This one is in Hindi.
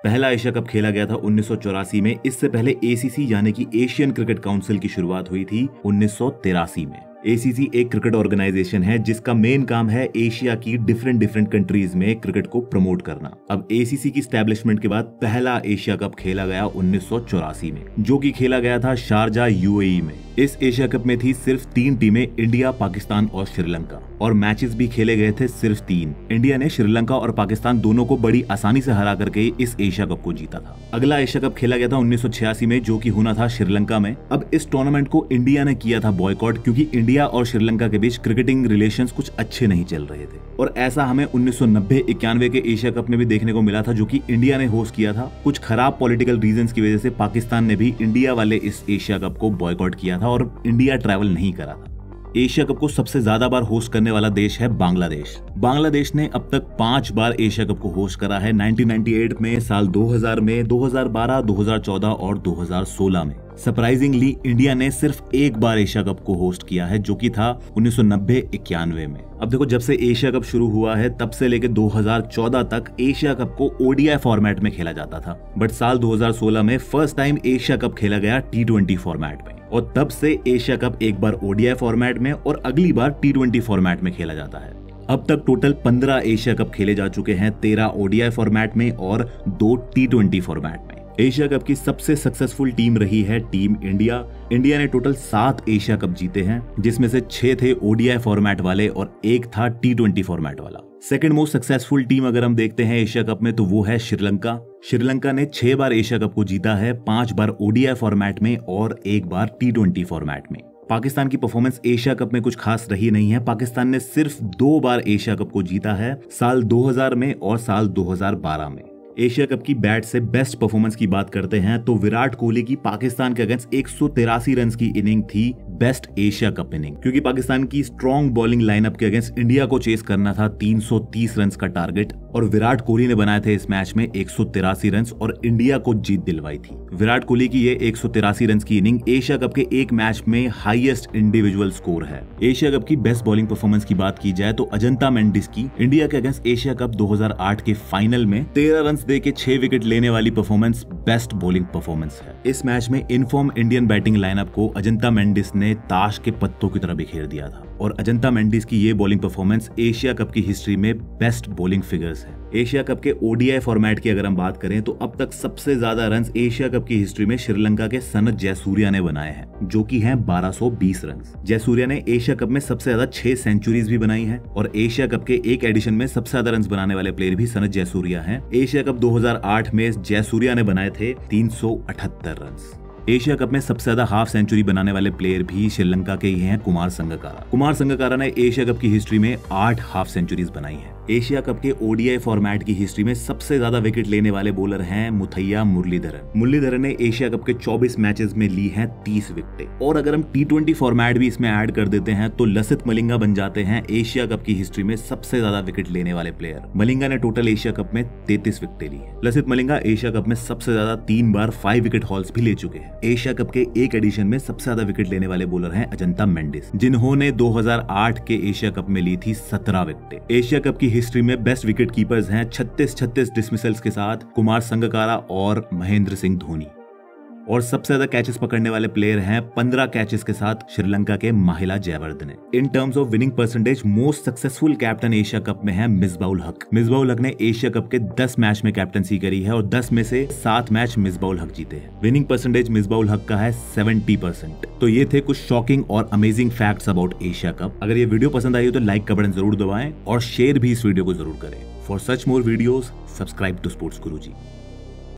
पहला एशिया कप खेला गया था 1984 में। इससे पहले एसीसी यानी कि एशियन क्रिकेट काउंसिल की शुरुआत हुई थी 1983 में। एसीसी एक क्रिकेट ऑर्गेनाइजेशन है जिसका मेन काम है एशिया की डिफरेंट कंट्रीज में क्रिकेट को प्रमोट करना। अब एसीसी की स्टैब्लिशमेंट के बाद पहला एशिया कप खेला गया 1984 में, जो कि खेला गया था शारजा यूएई में। इस एशिया कप में थी सिर्फ 3 टीमें, इंडिया, पाकिस्तान और श्रीलंका, और मैचेस भी खेले गए थे सिर्फ 3। इंडिया ने श्रीलंका और पाकिस्तान दोनों को बड़ी आसानी से हरा करके इस एशिया कप को जीता था। अगला एशिया कप खेला गया था 1986 में, जो कि होना था श्रीलंका में। अब इस टूर्नामेंट को इंडिया ने किया था बॉयकॉट, क्योंकि इंडिया और श्रीलंका के बीच क्रिकेटिंग रिलेशंस कुछ अच्छे नहीं चल रहे थे। और ऐसा हमें 1990-91 के एशिया कप में भी देखने को मिला था, जो कि इंडिया ने होस्ट किया था। कुछ खराब पॉलिटिकल रीजंस की वजह से पाकिस्तान ने भी इंडिया वाले इस एशिया कप को बॉयकॉट किया था और इंडिया ट्रैवल नहीं करा था। एशिया कप को सबसे ज्यादा बार होस्ट करने वाला देश है बांग्लादेश। बांग्लादेश ने अब तक 5 बार एशिया कप को होस्ट करा है, 1998 में, साल 2000 में, 2012, 2014 और 2016 में। सरप्राइजिंगली इंडिया ने सिर्फ 1 बार एशिया कप को होस्ट किया है, जो कि था 1990-91 में। अब देखो, जब से एशिया कप शुरू हुआ है तब से लेकर 2014 तक एशिया कप को ओडीआई फॉर्मेट में खेला जाता था, बट साल 2016 में फर्स्ट टाइम एशिया कप खेला गया T20 फॉर्मेट में, और तब से एशिया कप एक बार ओडीआई फॉर्मेट में और अगली बार T20 फॉर्मेट में खेला जाता है। अब तक टोटल 15 एशिया कप खेले जा चुके हैं, 13 ओडीआई फॉर्मेट में और 2 T20 फॉर्मेट में। एशिया कप की सबसे सक्सेसफुल टीम रही है टीम इंडिया। इंडिया ने टोटल 7 एशिया कप जीते हैं, जिसमें से 6 थे ओडीआई फॉर्मेट वाले और 1 था T20 फॉर्मेट वाला। सेकंड मोस्ट सक्सेसफुल टीम अगर हम देखते हैं एशिया कप में, तो वो है श्रीलंका। श्रीलंका ने 6 बार एशिया कप को जीता है, 5 बार ओडीआई फॉर्मेट में और 1 बार T20 फॉर्मेट में। पाकिस्तान की परफॉर्मेंस एशिया कप में कुछ खास रही नहीं है। पाकिस्तान ने सिर्फ 2 बार एशिया कप को जीता है, साल 2000 में और साल 2012 में। एशिया कप की बैट से बेस्ट परफॉर्मेंस की बात करते हैं तो विराट कोहली की पाकिस्तान के अगेंस्ट 183 रन की इनिंग थी बेस्ट एशिया कप इनिंग, क्योंकि पाकिस्तान की स्ट्रॉन्ग बॉलिंग लाइनअप के अगेंस्ट इंडिया को चेस करना था 330 रन का टारगेट, और विराट कोहली ने बनाए थे इस मैच में 183 रन और इंडिया को जीत दिलवाई थी। विराट कोहली की ये 183 रन की इनिंग एशिया कप के एक मैच में हाईएस्ट इंडिविजुअल स्कोर है। एशिया कप की बेस्ट बॉलिंग परफॉर्मेंस की बात की जाए तो अजंता मेंडिस की इंडिया के अगेंस्ट एशिया कप 2008 के फाइनल में 13 रन दे के 6 विकेट लेने वाली परफॉर्मेंस बेस्ट बॉलिंग परफॉर्मेंस है। इस मैच में इनफॉर्म इंडियन बैटिंग लाइनअप को अजंता मेंडिस ने ताश के पत्तों की तरह बिखेर दिया था, और अजंता मेंडिस की ये बॉलिंग परफॉर्मेंस एशिया कप की हिस्ट्री में बेस्ट बॉलिंग फिगर्स है। एशिया कप के ओडीआई फॉर्मेट की अगर हम बात करें तो अब तक सबसे ज्यादा रन एशिया कप की हिस्ट्री में श्रीलंका के सनत जयसूर्या ने बनाए हैं, जो कि हैं 1220 रन। जयसूर्या ने एशिया कप में सबसे ज्यादा 6 सेंचुरीज भी बनाई हैं, और एशिया कप के एक एडिशन में सबसे ज्यादा रन बनाने वाले प्लेयर भी सनत जयसूर्या हैं। एशिया कप 2008 में जयसूर्या ने बनाए थे 378 रन। एशिया कप में सबसे ज्यादा हाफ सेंचुरी बनाने वाले प्लेयर भी श्रीलंका के ही हैं कुमार संगकारा। कुमार संगकारा ने एशिया कप की हिस्ट्री में 8 हाफ सेंचुरीज बनाई हैं। एशिया कप के ओडीआई फॉर्मेट की हिस्ट्री में सबसे ज्यादा विकेट लेने वाले बॉलर हैं मुथैया मुरलीधरन। मुरलीधरन ने एशिया कप के 24 मैचेस में ली हैं 30 विकेटें, और अगर हम T20 फॉर्मेट भी इसमें ऐड कर देते हैं तो लसित मलिंगा बन जाते हैं एशिया कप की हिस्ट्री में सबसे ज्यादा विकेट लेने वाले प्लेयर। मलिंगा ने टोटल एशिया कप में 33 विकेटें ली है। लसित मलिंगा एशिया कप में सबसे ज्यादा 3 बार 5 विकेट हॉल्स भी ले चुके हैं। एशिया कप के एक एडिशन में सबसे ज्यादा विकेट लेने वाले बॉलर हैं अजंता मेंडिस, जिन्होंने 2008 के एशिया कप में ली थी 17 विकेटें। एशिया कप की हिस्ट्री में बेस्ट विकेट कीपर्स हैं 36 डिसमिसल्स के साथ कुमार संगकारा और महेंद्र सिंह धोनी, और सबसे ज्यादा कैचेस पकड़ने वाले प्लेयर हैं 15 कैचेस के साथ श्रीलंका के Mahela Jayawardene. In terms of winning percentage most successful captain Asia cup में है मिसबाउल हक। मिसबाउल हक ने एशिया कप के 10 मैच में कैप्टनसी करी है, और 10 में से 7 मैच मिसबाउल हक जीते हैं। विनिंग परसेंटेज मिसबाउल हक का है 70%। तो ये थे कुछ शॉकिंग और amazing facts about Asia cup. अगर ये वीडियो पसंद आई हो तो लाइक का बटन जरूर दबाएं और शेयर भी इस वीडियो को जरूर करें। For such more videos subscribe to sports Guruji.